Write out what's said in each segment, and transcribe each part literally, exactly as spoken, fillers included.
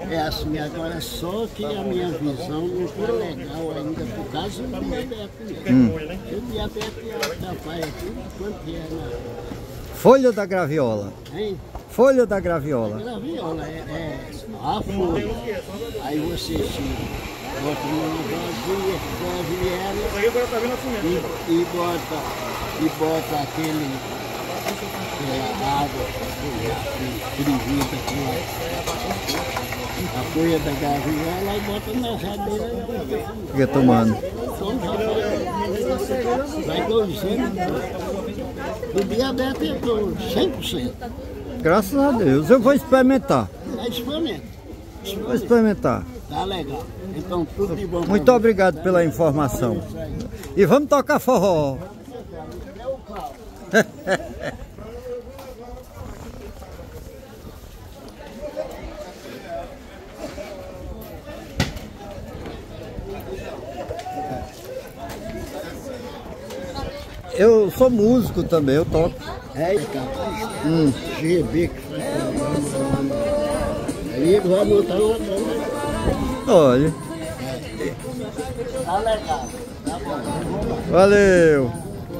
É assim, agora só que a minha visão não está legal ainda por causa do diabetes. Hum. O diabetes atrapalha tudo quanto é na... Folha da graviola. Hein? Folha da graviola. A graviola é, é a folha. Aí você se bota numa vasilha, ferve ela e, e bota, e bota aquele, aquela água fervida com a folha da graviola e bota na jadeira. Fica tomando. Vai gozando. O diabetes eu tô cem por cento. Graças a Deus. Eu vou experimentar. É, experimenta. Vou experimentar. Tá legal. Então tudo de bom. Muito obrigado pela informação. E vamos tocar forró. Eu sou músico também, eu toco. É, cara. Hum. G B que faz. Aí vai montar uma banda. Olha. Tá legal. Tá bom. Valeu.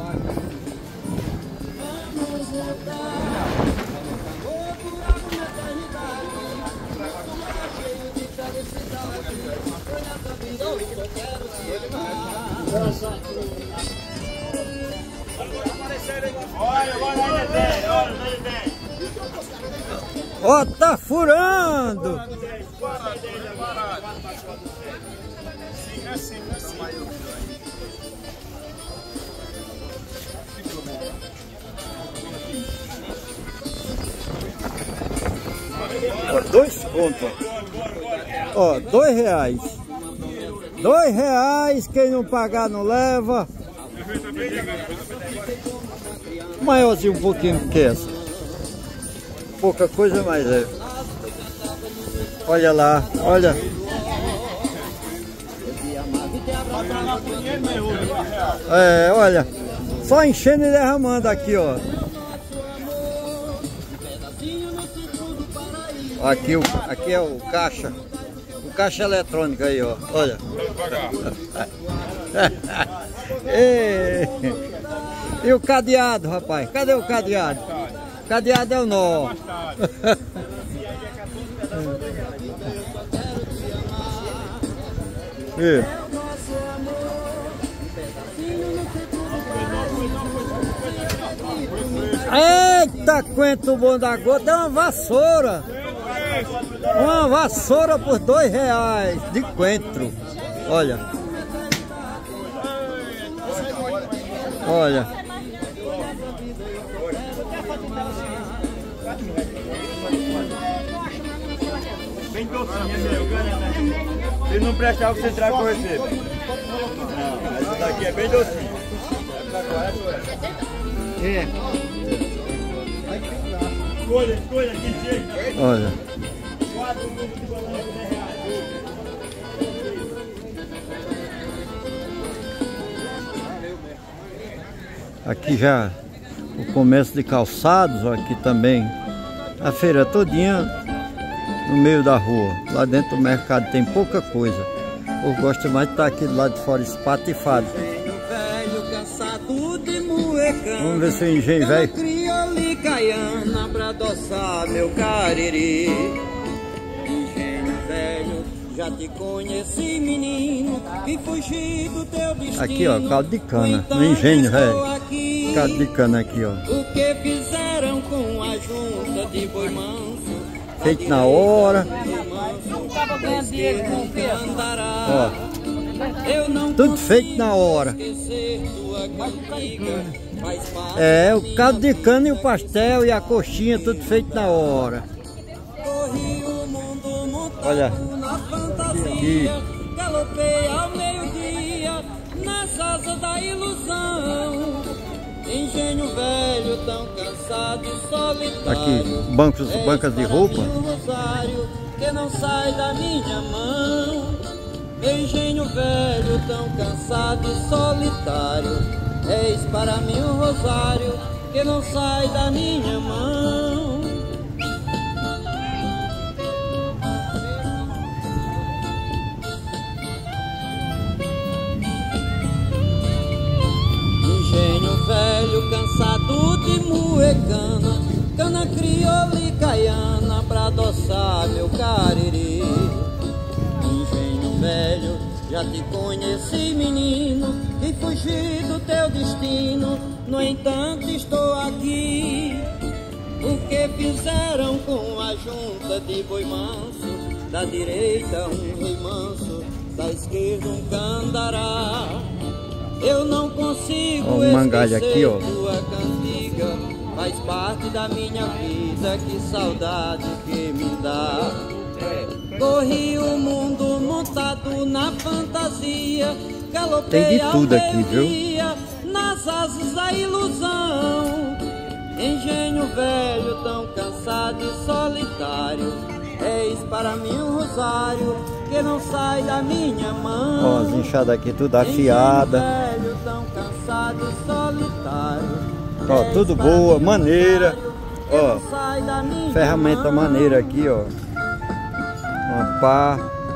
Olha, olha, olha, olha, olha. Ó, tá furando! Ó, dois contos. Ó, dois reais. Dois reais, quem não pagar não leva. Maiorzinho um pouquinho que essa. Pouca coisa, mas é. Olha lá, olha. É, olha. Só enchendo e derramando aqui, ó. Aqui, o, aqui é o caixa. O caixa eletrônico aí, ó. Olha. E, e o cadeado, rapaz? Cadê o cadeado? Cadeado é o nó. E. Eita, quanto bom da gota, é uma vassoura. Uma vassoura por dois reais de coentro. Olha. Olha. Bem docinho, meu. Se não prestar o que você traz com você. Não, essa daqui é bem docinho. É. Escolha, escolha, que jeito. Olha. Aqui já o comércio de calçados, ó, aqui também. A feira todinha no meio da rua. Lá dentro do mercado tem pouca coisa. Eu gosto mais de estar aqui do lado de fora espatifado. Vamos ver se o engenho velho. Pra adoçar meu cariri. Engenho velho, já te conheci, menino, e fugi do teu destino. Aqui, ó, caldo de cana, no engenho velho. Caldo de cana aqui, ó. O que fizeram com a junta de boi manso? Feito na hora. Ó, tudo feito na hora. É, o caldo de cana e o pastel e a coxinha, tudo feito na hora. Olha aqui. Galopei ao meio-dia nas asas da ilusão. Engenho velho tão cansado e solitário. Aqui, bancos, bancas de roupa. Que não sai da minha mão. Engenho velho tão cansado e solitário. Eis para mim o rosário que não sai da minha mão. morena, crioula e caiana pra adoçar meu cariri. Engenho velho, já te conheci, menino, e fugi do teu destino, no entanto estou aqui. O que fizeram com a junta de boi manso, da direita um rei manso, da esquerda um candará. Eu não consigo ó, esquecer aqui, ó. tua cantiga, faz parte da minha vida, que saudade que me dá. Corri o mundo montado na fantasia, galopei tem de tudo ao aqui, viu? dia, nas asas da ilusão. Engenho velho, tão cansado e solitário, eis para mim um rosário que não sai da minha mão. Ó, as enxadas aqui tudo afiada. Engenho velho, tão cansado e solitário, ó, tudo boa, maneira. Ó, ferramenta mão. maneira aqui, ó. Uma pá.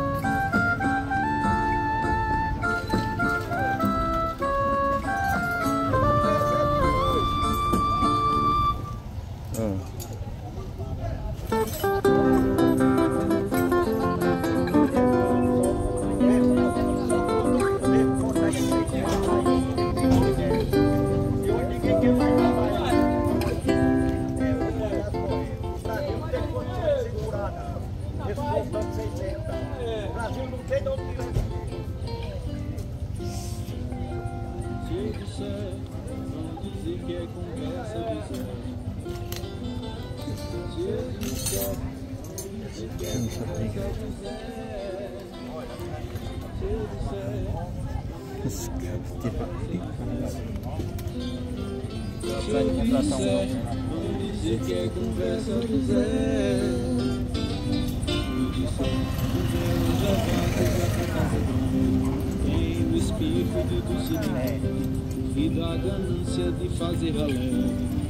Tem o espírito do cidadão e da ganância de fazer valer.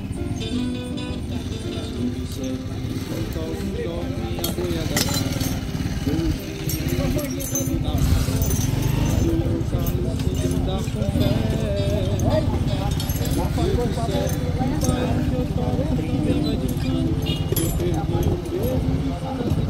Tudo certo, o toque, toque, a boiada na mão, os alunos da fé. Tudo certo, onde eu toco, também vai de cano. Eu perdi o beijo,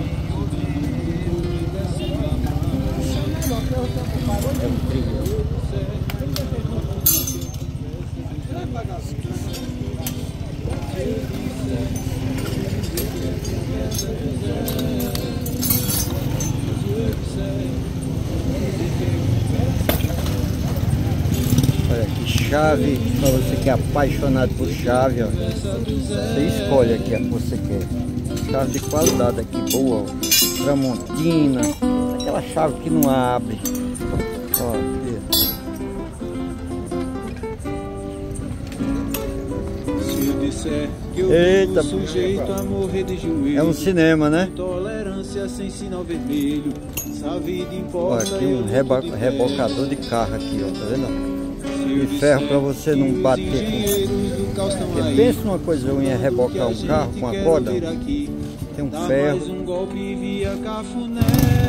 olha que chave, para você que é apaixonado por chave, ó. Você escolhe aqui a que você quer. Chave de qualidade aqui, boa, ó. Tramontina, aquela chave que não abre. Ó, aqui. Se eu disser que eu Eita, vivo sujeito a morrer de joelho, é um cinema, né? intolerância sem sinal vermelho, se a vida Ó, importa, aqui um reba rebocador de carro aqui, ó, tá vendo? De ferro para você não bater com... Porque pensa numa coisa ruim, é rebocar um carro com a corda. Tem um ferro. um golpe via cafuné.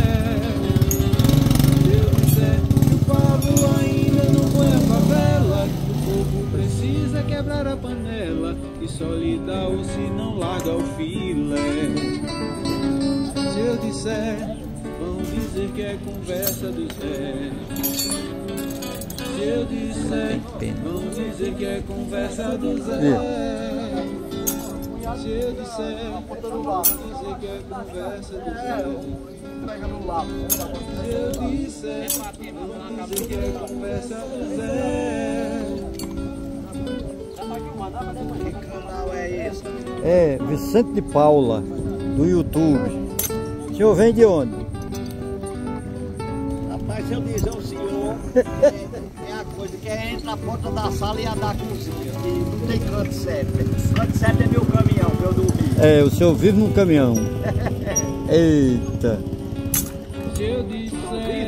Eu disser que o Pablo ainda não foi a favela, o povo precisa quebrar a panela e só lhe dá o se não larga o filé. Se eu disser, vão dizer que é conversa do Zé. Se eu disser, vão dizer que é conversa do Zé. Se eu disser, vão dizer que é conversa do Zé. Se eu disser, vão dizer que é conversa do Zé. Que canal é esse? É Vicente de Paula, do YouTube. O senhor vem de onde? Rapaz, se eu dizer ao senhor, é a coisa que é entre a porta da sala e a da cozinha, que não tem canto certo. Canto certo é meu caminhão, que eu do Rio. É, o senhor vive num caminhão. Eita. Se eu disser,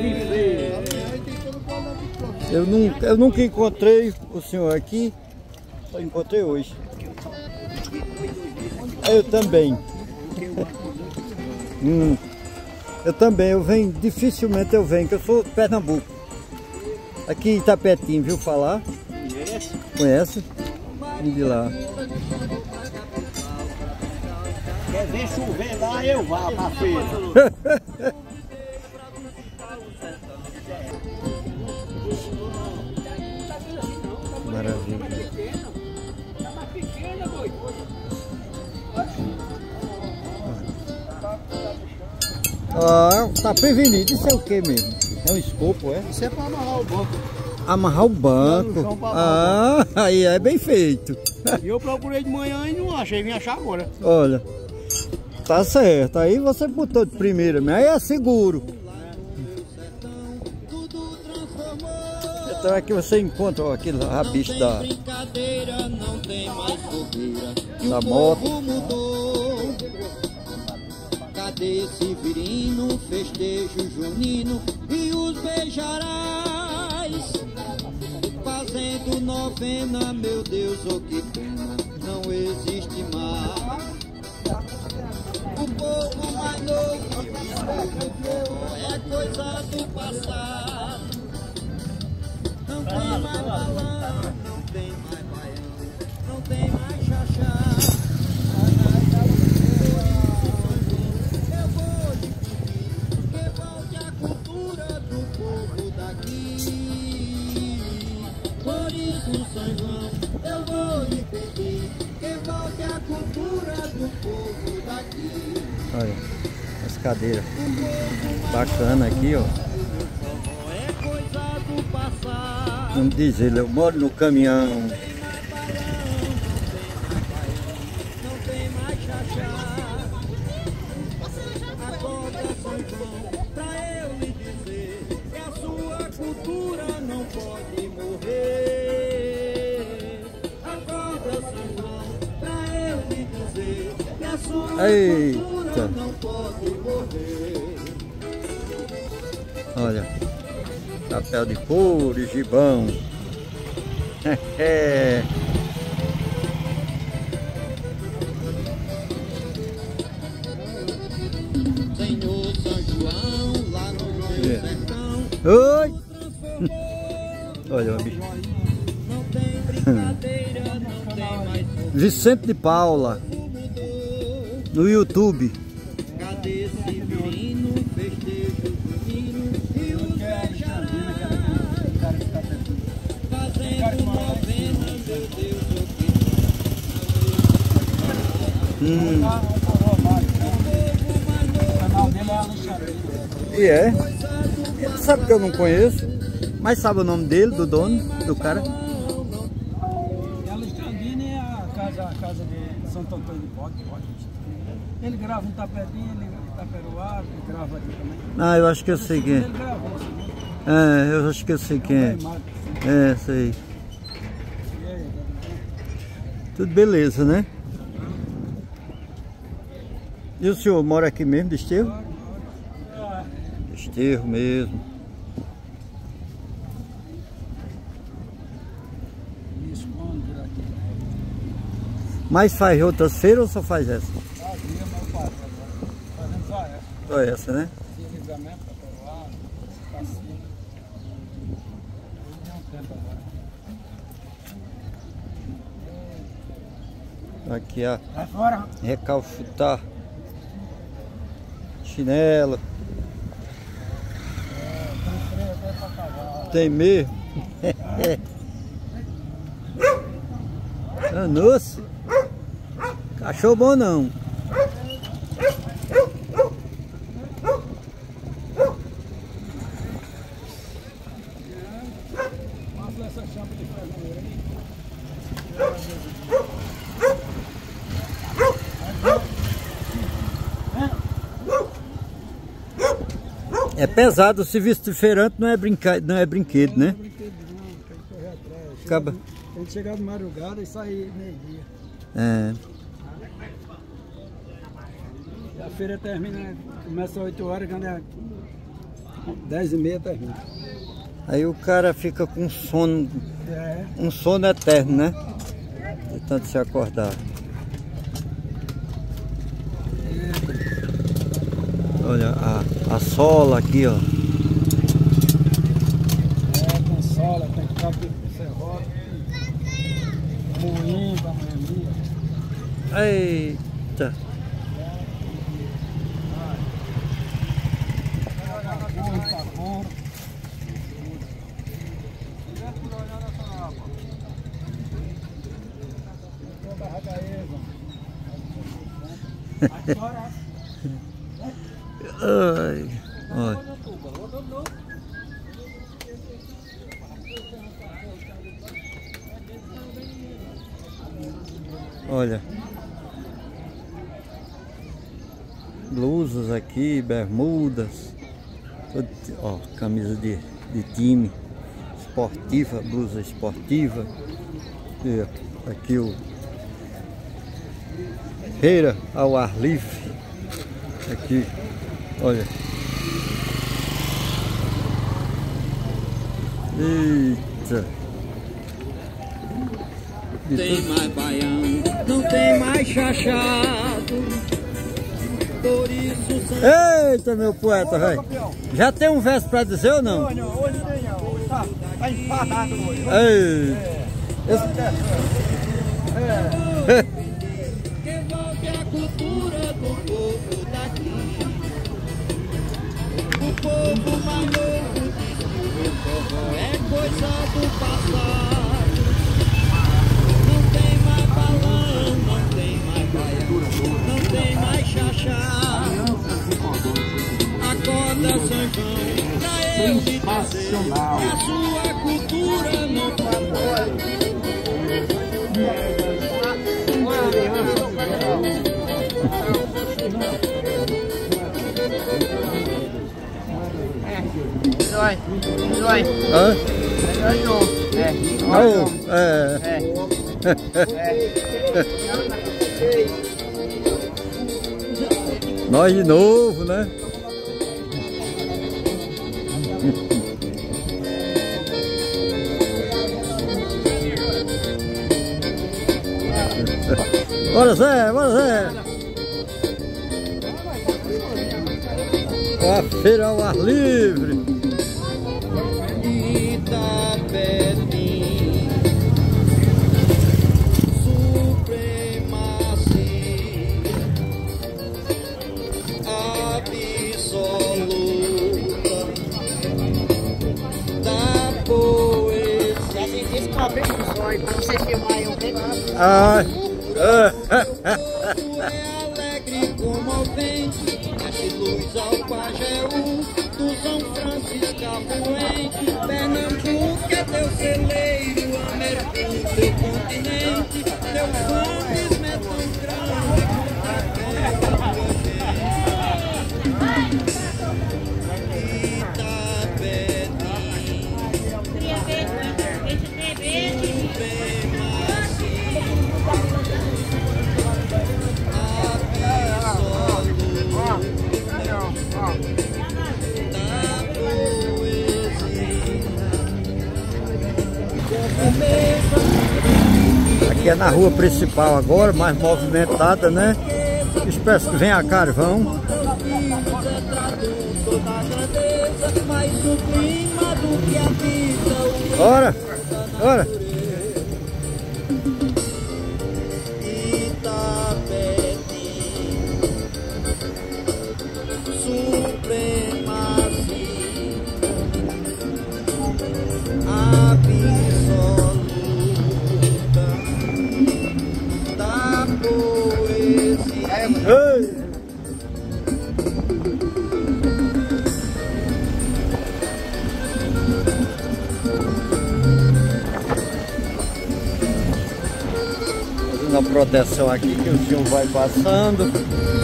Eu nunca, eu nunca encontrei o senhor aqui, só encontrei hoje. Eu também. hum, eu também, eu venho, dificilmente eu venho, que eu sou de Pernambuco. Aqui em Itapetim, viu falar? Conhece? Conhece? Vim de lá. Quer ver chover lá, eu vá pra feira. Maravilha. Ah, tá prevenido. Isso é o que mesmo? É um escopo, é? Isso é pra amarrar o banco. Amarrar o banco. Ah, aí é bem feito. E eu procurei de manhã e não achei, vim achar agora. Olha, tá certo. Aí você botou de primeira, mas aí é seguro. Então aqui você encontra ó, aquele rabicho da, da moto. Cadê esse virino, festejo junino e os beijarás? Fazendo novena, meu Deus, oh que pena, não existe mais. O povo mais novo é coisa do passado. Não tem mais balão, não tem mais baião, não tem mais xaxá. Eu vou lhe pedir que volte a cultura do povo daqui. Por isso, São João, eu vou lhe pedir que volte a cultura do povo daqui. Olha, as cadeiras bacana aqui, ó. Vamos dizer, eu moro no caminhão. Não tem mais xaxá. Acorda, São João, pra eu lhe dizer que a sua cultura não pode morrer. Acorda, São João, pra eu lhe dizer que a sua Eita. cultura não pode morrer. Olha, chapéu de couro, gibão. É. Senhor São João, lá no meu sertão, Oi! transformou. Olha o bicho. Não tem brincadeira, não tem mais fogo, Vicente de Paula, mudou. no YouTube. Cadê esse virino, festejo junino e os beijarás? Fazendo novena, meu Deus, o que Hum. o povo mais novo. E é? Ele sabe que eu não conheço, mas sabe o nome dele, do dono, do cara? Alexandrina é a casa, a casa de Santo Antônio de Pote. Ele grava um tapetinho, ele taperoado, ele grava aqui também. Ah, eu acho que eu sei quem é. Ele gravou, assim, É, eu acho que eu sei quem é. É, sei. Tudo beleza, né? E o senhor mora aqui mesmo, de Esterro? De Esterro mesmo. Isso, mano, por aqui. Mas faz outras feiras ou só faz essa? Fazia, mas faz agora. Fazendo só essa. Só essa, né? Ligamento, taperoado, passinho. Tem um tempo agora. Aqui, ó. Vai fora. Recalchutar. Chinelo. Tem mesmo? Ah, nossa. Cachorro bom não. Passa essa chapa de ferro aí. É pesado, o serviço de feirante não é, brinca... não é brinquedo, né? Não, brinquedo não, tem que correr atrás. Acaba. Tem que chegar de madrugada e sair meio-dia. É. A feira termina, começa às oito horas, quando é dez e meia termina. Aí o cara fica com sono, É. um sono eterno, né? De tanto se acordar. Olha a, a sola aqui, ó. É, tem sola, tem cabo de serrote, moinho pra moer milho. Eita. É, Ai, olha. Olha. Blusas aqui, bermudas. Ó, camisa de, de time. Esportiva, blusa esportiva. E aqui o feira ao ar livre. Aqui, olha. Eita. Não tem mais baião, não tem mais chachado. Por isso. Eita, meu poeta, velho. Já tem um verso pra dizer ou não? Não, não, hoje tem não. Hoje tá, tá enfadado hoje. Ei. Esse... É. Que volte a cultura do povo daqui. O povo mais novo diz que o forró é coisa do passado. Não tem mais balão, não tem mais baião, não tem mais chachá. Acorda, São João, pra eu te dizer que a sua cultura não tá boa. Rồi, rồi. Hả? Rồi luôn. Nè. Oh, é. Nè. Nós de novo, né? Bora, Zé, bora, Zé! A feira ao ar livre. Itapetim, supremacia absoluta da poesia. Esse cabelo do sonho, pra você filmar aí um pedaço. Ah, É alegre, comovente, mete luz ao Pajeú, do São Francisco afluente. Pernambuco é teu celeiro, América é teu continente. Teu fantasma é tão grande quanto a terra tua aqui é na rua principal agora, mais movimentada, né? Espero que venha carvão. Bora, bora. Ei! Fazendo a proteção aqui que o senhor vai passando.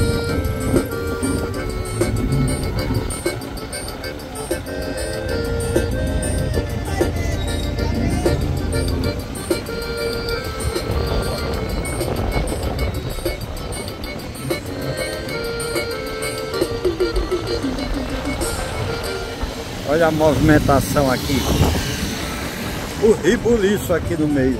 Olha a movimentação aqui. O ribuliço aqui no meio.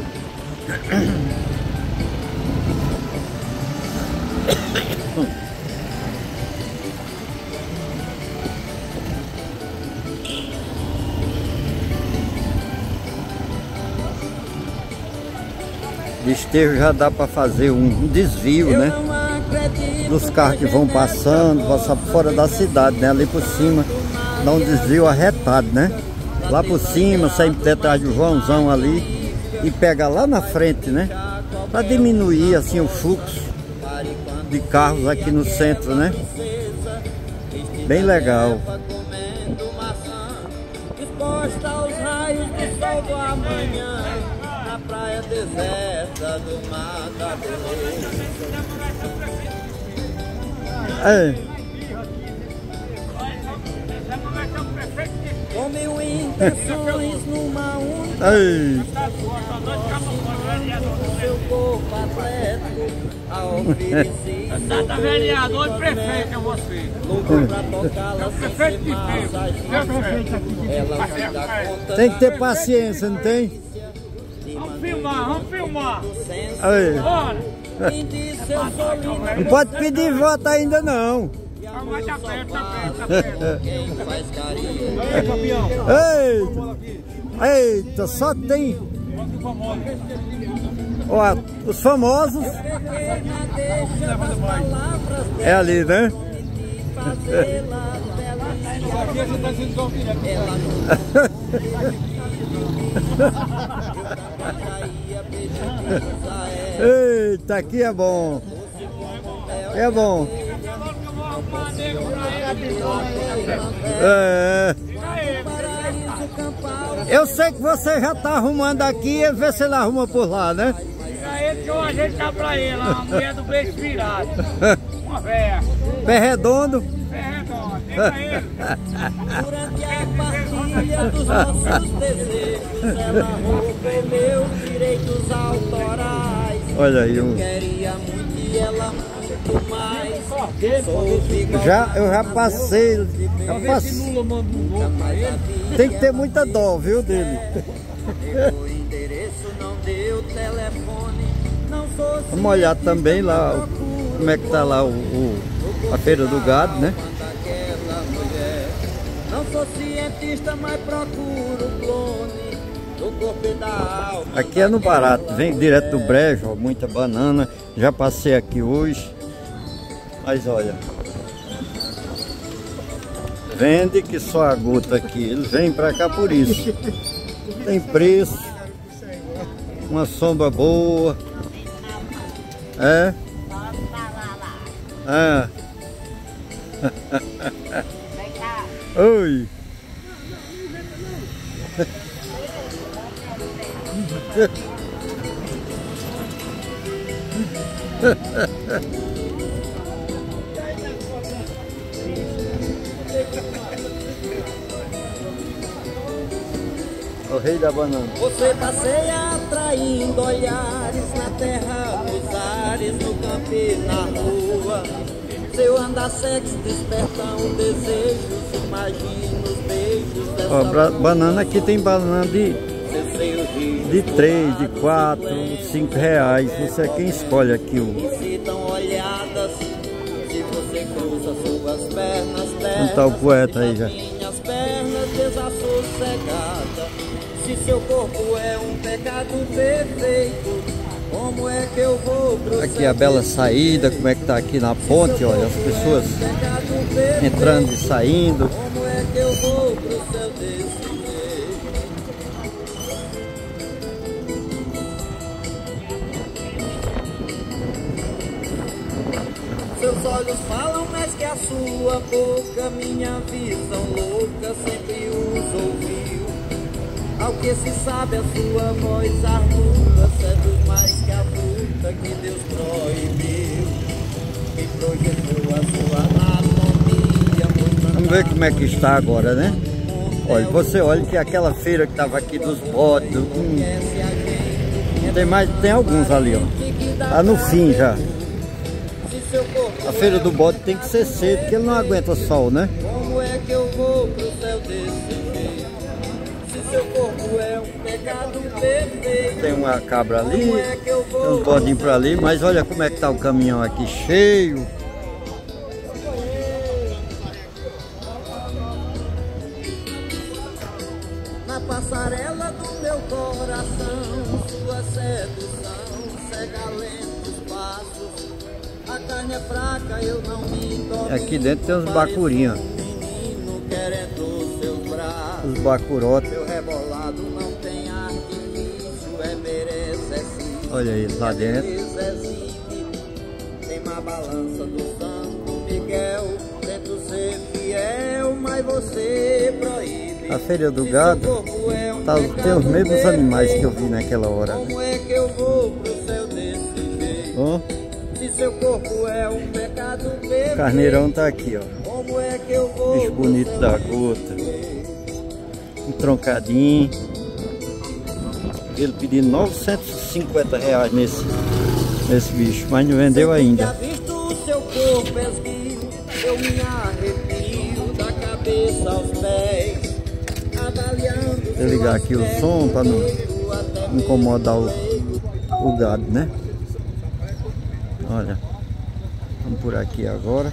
Desterro já dá para fazer um desvio, né? Dos carros que vão passando, passar por fora da cidade, né? Ali por cima. Dá um desvio arretado, né? Lá por cima, sempre atrás do Joãozão ali. E pega lá na frente, né? Para diminuir assim o fluxo de carros aqui no centro, né? Bem legal. Exposta aos raios do sol do amanhã, na praia deserta do Mata É. com mil intenções numa única, Ei. seu corpo atlético a oferecer. Cada vereador e prefeito é você. Louco pra tocá-la sem Prefeito se de massagear. Ela se dá conta Tem que ter paciência, não tem? Vamos filmar, vamos filmar. Aí. Bora. Não pode pedir voto ainda não. Vai dar perto, tá perto, tá perto. quem faz carinho. Ei, campeão. Eita, eita, só tem. Ó, os famosos. É ali, né? Eita, aqui é bom. É bom. É. Eu sei que você já tá arrumando aqui e vê se ele arruma por lá, né? Pra ele que eu ajeitar pra ele, a mulher do beijo virado. Uma véia. Pé redondo. Pé redondo, vem pra ele. Durante a partilha dos nossos desejos, ela roubou meus direitos autorais. Olha aí um. Queria muito e ela muito mais. Sou Já, eu já passei. Já passei. Tem que ter muita dó, viu, dele. o endereço, não deu telefone. Não sou Vamos olhar também lá o- como é que tá lá o, o- a feira do gado, né? daquela mulher. Não sou cientista, mas procuro clone do corpo e da alma. Aqui é no barato, vem direto do brejo, ó, muita banana. Já passei aqui hoje. Mas olha, vende que só a gota aqui. Eles vêm pra cá por isso. Tem preço, uma sombra boa. É? É. Oi. O rei da banana. Você passeia atraindo olhares na terra, nos ares, no campo e na rua. Seu andar sexy desperta um desejo, imagina os beijos dessa Ó, bra- banana aqui tem banana de, Seu seio rígido, de três, de quatro, cinco reais. Você é quem escolhe aqui o. incitam olhadas. Se você cruza suas pernas, Onde tá o poeta aí já? minhas pernas desassossegadas. Se seu corpo é um pecado perfeito, como é que eu vou pro Aqui a bela saída, como é que tá aqui na ponte, olha, as pessoas pecado perfeito? entrando e saindo. Como é que eu vou pro céu desse jeito? Seus olhos falam mais que a sua boca, minha visão louca sempre os ouviu. Ao que se sabe a sua voz arruda, seduz mais que a fruta que Deus proibiu. Me projetou a sua anatomia, mostrando Vamos ver como é que está agora, né? Olha, você olha que aquela feira que tava aqui dos bodes, do- hum, tem mais, tem alguns ali, ó. Tá no fim já. se seu corpo A feira do bode tem que ser cedo, porque ele não aguenta sol, né? como é que eu vou pro céu desse jeito? Se seu corpo é um pecado perfeito, Tem uma cabra ali, como é que eu tem vou uns bodinhos pra ali, mas olha como é que tá o caminhão aqui cheio. na passarela do meu coração? Sua sedução cega lentos passos. A carne é fraca, eu não me domino. Aqui dentro tem uns bacurinhos, Menino querendo seus braços. os bacurotes. Meu rebolado não tem artifício, é merecesse. Olha aí, lá dentro. Tem má balança do Santo Miguel. Tento ser fiel, mas você proíbe. A feira do gado tá, tem os mesmos animais que eu vi naquela hora. Como é que eu vou pro céu desse jeito? Ó, Se seu corpo é um pecado perfeito, o carneirão tá aqui, ó. como é que eu vou? Bicho bonito da gota. Um troncadinho. Ele pedindo novecentos e cinquenta reais nesse, nesse bicho, mas não vendeu ainda. Já visto o seu corpo esguio, eu me arrepio da cabeça aos pés, avaliando. Vou ligar aqui o som para não incomodar o, o gado, né? Olha, vamos por aqui agora.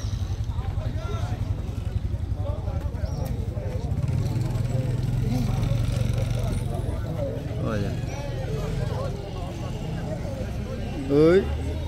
Olha. Oi.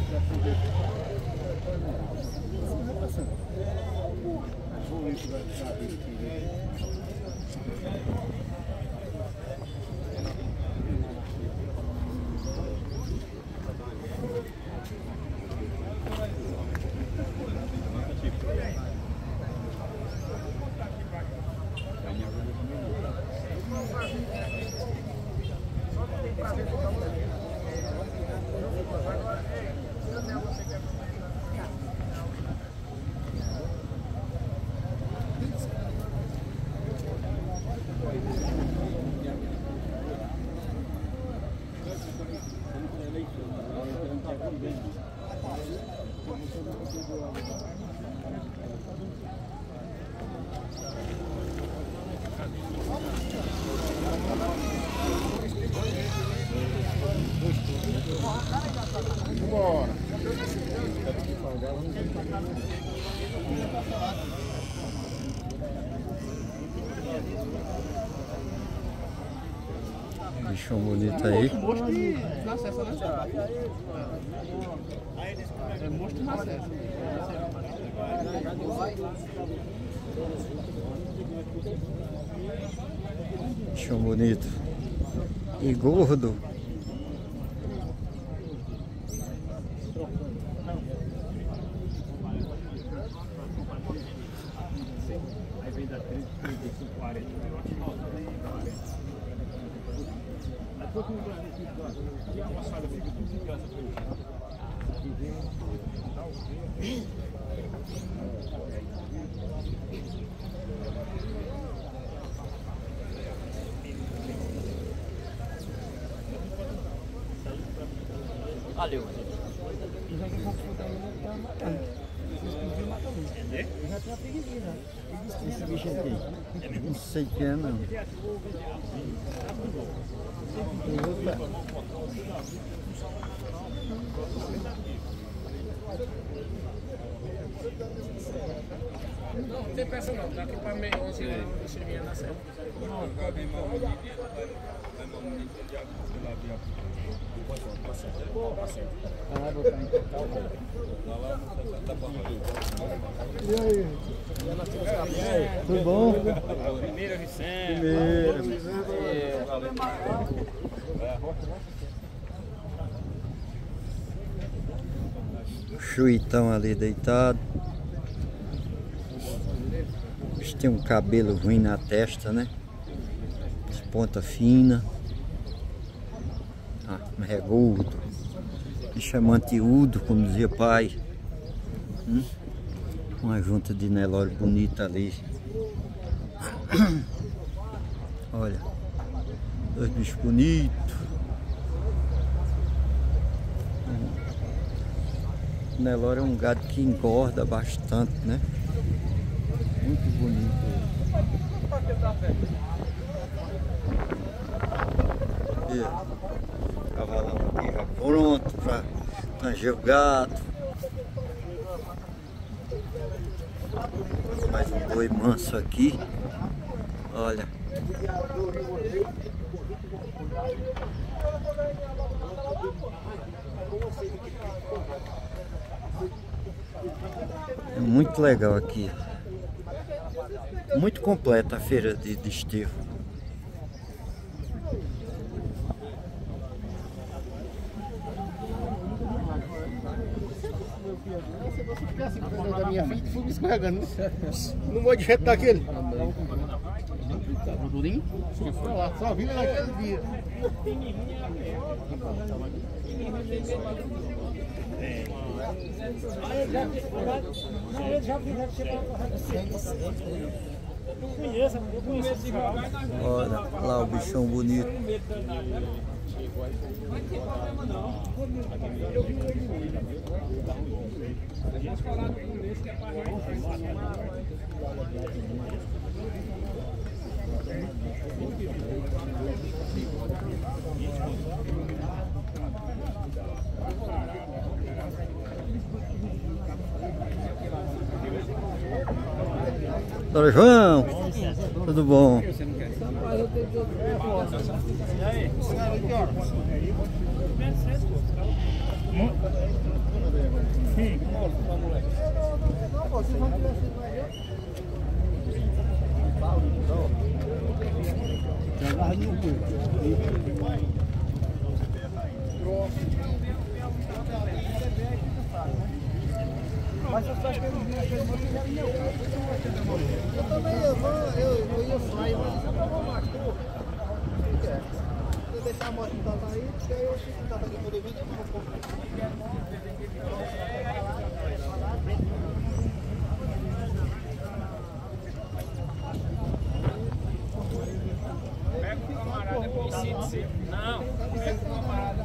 Bichão bonito aí. Monstro na acesso, né? É monstro na acesso. Bichão bonito. E gordo. Valeu. Esse bicho aqui. Não sei o que é não. Não, não tem peça não, daqui para meio onze eu cheguei na serra. E aí? Tudo bom? Primeiro Vicente. Primeiro. O chuitão ali deitado. Tem um cabelo ruim na testa, né? As pontas finas. Ah, mas é gordo. Bicho é mantiúdo, como dizia pai. Hum? Uma junta de Nelore bonita ali. Olha. Dois bichos bonitos. O Nelore é um gado que engorda bastante, né? Muito bonito. E o cavalão aqui já pronto para tanger o gado. Mais um boi manso aqui. Olha. É muito legal aqui. Muito completa a feira de Desterro. fui me escorregando. Não vou diretar aquele. O durinho? Foi lá, só vi naquele dia. Olha lá o bichão bonito. Doutor João, tudo bom? Mas eu só acho que eles vinham aquele monte já vinham. Eu também, eu vou, eu, eu ia sair, mas eu vou mais, pô. Se eu deixar a moto que tava aí, porque aí eu achei que tava aqui todo vídeo, eu vou comprar. Pega o camarada depois se não, pega o camarada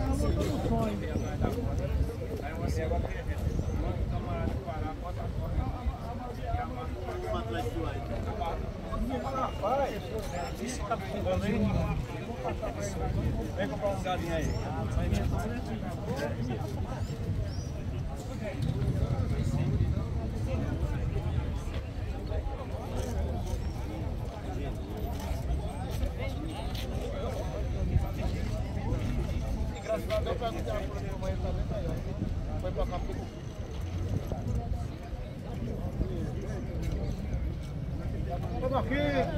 aí você agora manda o camarada parar, bota a porta e amarra rapaz, isso tá pingando aí. Vem comprar um galinha aí. Eu perguntei a minha mãe também, foi pra cá. Vamos aqui!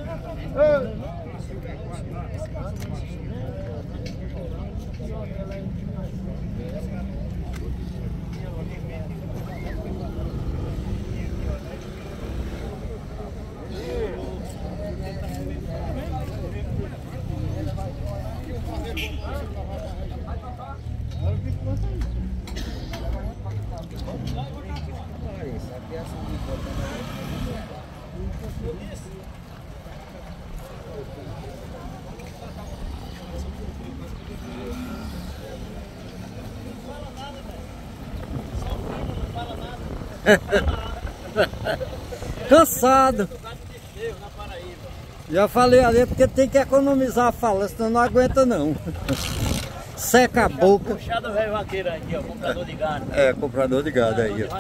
Cansado. Já falei ali porque tem que economizar a fala, senão não aguenta não. Seca a boca. Puxado velho vaqueiro aqui, ó, comprador de gado. É, comprador de gado aí, ó.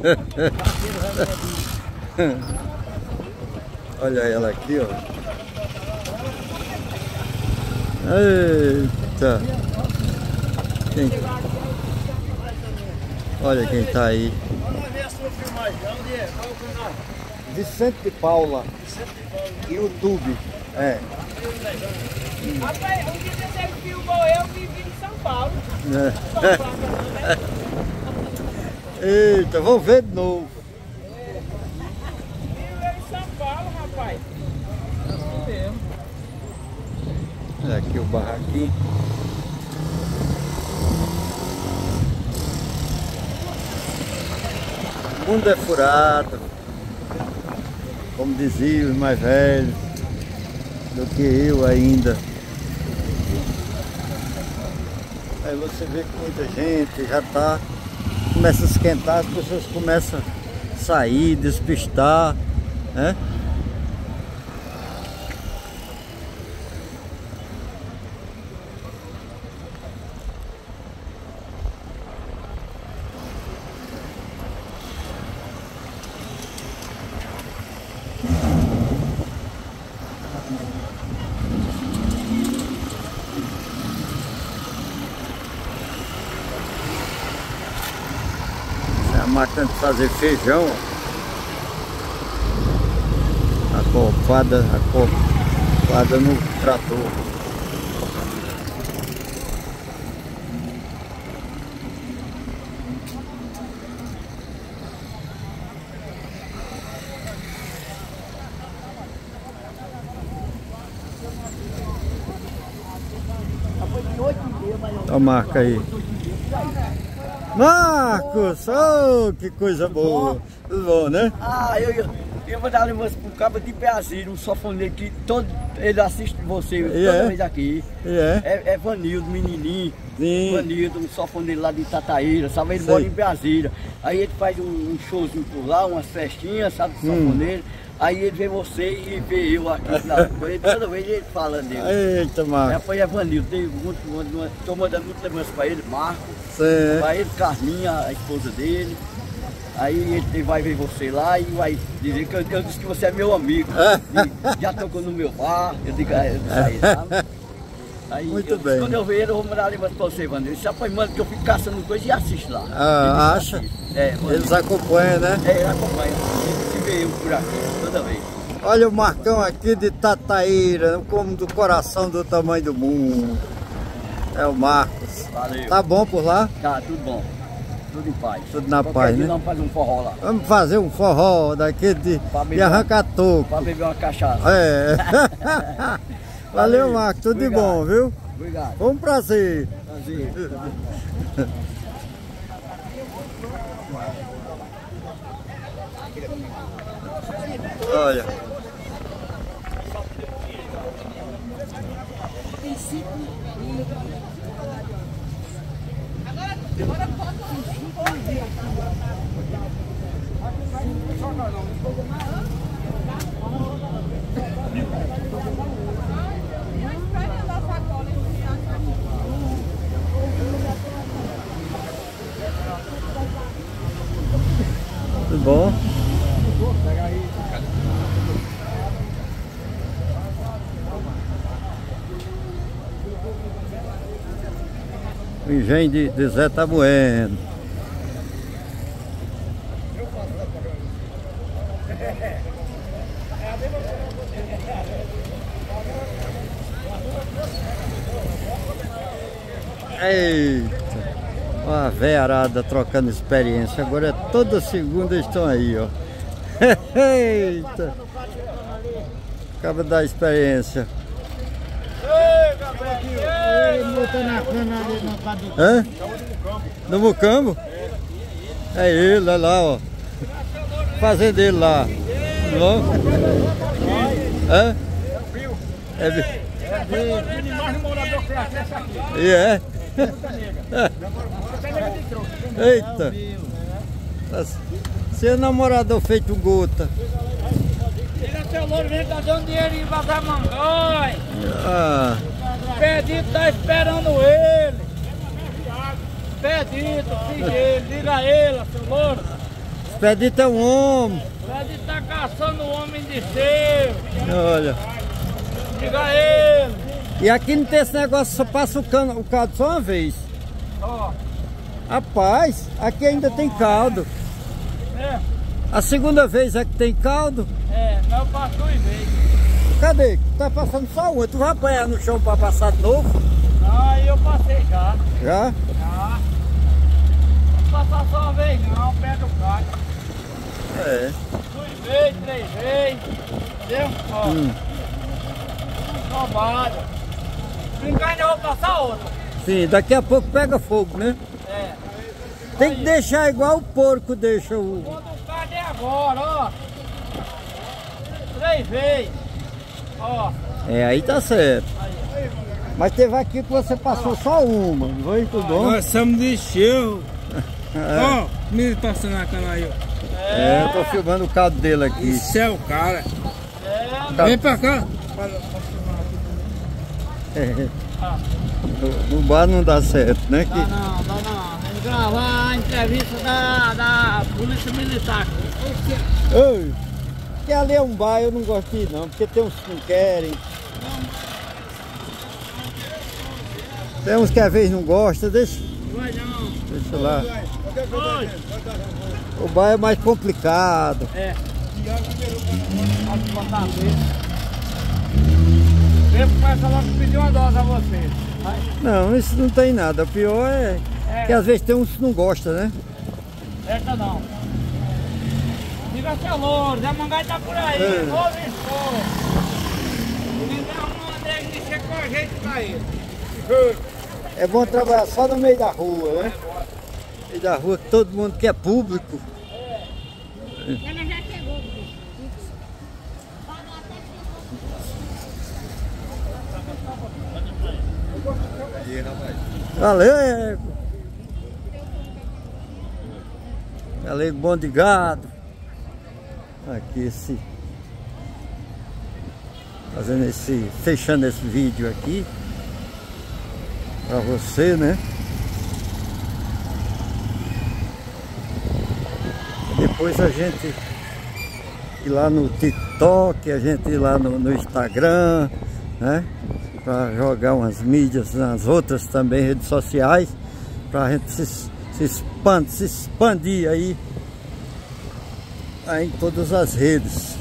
Olha ela aqui, ó. Eita. Quem... Olha quem tá aí. Vamos ver a sua filmagem. Onde é? Qual é o canal? Vicente de Paula. Vicente de Paula. YouTube. É. Rapaz, o que você filmou, eu vivi em São Paulo. É. Eita, vamos ver de novo. Viu em São Paulo, rapaz. Assim mesmo. Olha aqui o barraquinho. O mundo é furado, como diziam os mais velhos do que eu ainda. Aí você vê que muita gente já tá, começa a esquentar, as pessoas começam a sair, despistar, né? A máquina de fazer feijão, acoplada, acoplada no trator. a marca aí. Marcos! Oh, que coisa boa! Tudo bom, né? Ah, eu, eu, eu vou dar uma lembrança pro cabo de Peazir, um sofoneiro que todo, ele assiste você toda é? vez aqui. É? É, é Vanildo, menininho. Sim. Vanildo, um sofoneiro lá de Itataíra, sabe? Ele Sei. mora em Peazir. Aí ele faz um, um showzinho por lá, umas festinhas, sabe? De sofoneiro. Hum. Aí ele vê você e vê eu aqui na rua. Toda vez ele fala dele. Eita, Marcos. Foi Evanildo, dei muito, muito, estou mandando muita lembrança para ele, Marco, Sim. para ele, Carminha, a esposa dele. Aí ele, ele vai ver você lá e vai dizer que eu, eu disse que você é meu amigo. E já tocou no meu bar, eu digo, eu disse aí, sabe? Aí, muito eu, bem. Quando eu ver ele, eu vou mandar lembrança para você, Evanildo. Ele só manda que eu fico caçando coisa e assisto lá. Ah, acha? É, eles acompanham, né? É, ele acompanha. Ele se vê eu por aqui, toda vez. Olha o Marcão aqui de Itataíra, como do coração do tamanho do mundo. É o Marcos. Valeu. Tá bom por lá? Tá, tudo bom. Tudo em paz. Tudo na Qualquer paz, dia né? Vamos fazer um forró lá. Vamos fazer um forró daquele de, de arrancar toco. Pra beber uma cachaça. É. Valeu, Marcos. Tudo Obrigado. de bom, viu? Obrigado. Foi um prazer. Prazer. Olha. Tudo bom? O engenho de, de Zé tá bueno. Eita, uma véia arada trocando experiência. Agora é toda segunda estão aí, ó. Eita, acaba da experiência. Hã? No Mucambo? É ele, olha lá, ó. Fazendeiro lá. Louco? Hã? É bi- E é? Eita! Seu namorador feito gota. Ele é seu louro, vem tá dando dinheiro em Vazar Mangói. Ah. Pedito tá esperando ele. Pedito, filho dele, diga a ele, seu louro. Expedito é um homem. Pedito tá caçando o homem de seu. Olha. Diga a ele. E aqui não tem esse negócio, só passa o, cano, o caldo só uma vez. Ó. Rapaz, aqui ainda tem caldo. É. A segunda vez é que tem caldo? É, mas eu passo duas vezes. Cadê? Tá passando só uma. Tu vai apanhar no chão pra passar de novo? Não, aí eu passei já. Já? Já. Não passar só uma vez não, pé do carro. É. Duas vezes, três vezes. Entendeu? Ó. Hum. Tomada. Brincar ainda eu vou passar outra. Sim, daqui a pouco pega fogo, né? É. Tem que deixar igual o porco deixa o... Quando o carro é agora, ó. Três vezes. Ó. É, aí tá certo. Mas teve aqui que você passou só uma, não foi? Tudo bom? Nós somos de show. É. Ó, me passando na cana aí, ó. É, eu tô filmando o caldo dele aqui. Isso é o cara. É. Vem pra cá. É. No, no bar não dá certo, né? Dá Que... não, dá não. Tem que gravar a entrevista da, da Polícia Militar. Ei, que ali é um bar, eu não gosto de ir não, porque tem uns que não querem. Tem uns que às vezes não gostam, deixa, Vai não. deixa lá. Oi. O bar é mais complicado. É. Pode botar a vez. Sempre começa logo a pedir uma dose a você. Vai. Não, isso não tem nada. O pior é, É. que às vezes tem uns que não gostam, né? Essa não. Diga seu louro, Zé Mangai tá por aí. É. Ouve isso. Ninguém arruma uma negra de ser com a gente pra ele. É bom trabalhar só no meio da rua, né? No meio da rua que todo mundo quer público. Ela já chegou. Aí, rapaz. Valeu! Galego bom de gado. Aqui esse. Fazendo esse. Fechando esse vídeo aqui. Pra você, né? Depois a gente ir lá no TikTok, a gente ir lá no, no Instagram, né? Para jogar umas mídias nas outras também redes sociais, para a gente se, se, expandir, se expandir aí, aí em todas as redes.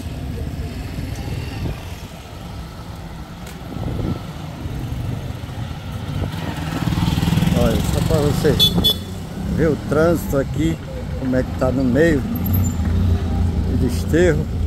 Olha, só para você ver o trânsito aqui, como é que tá no meio do Desterro.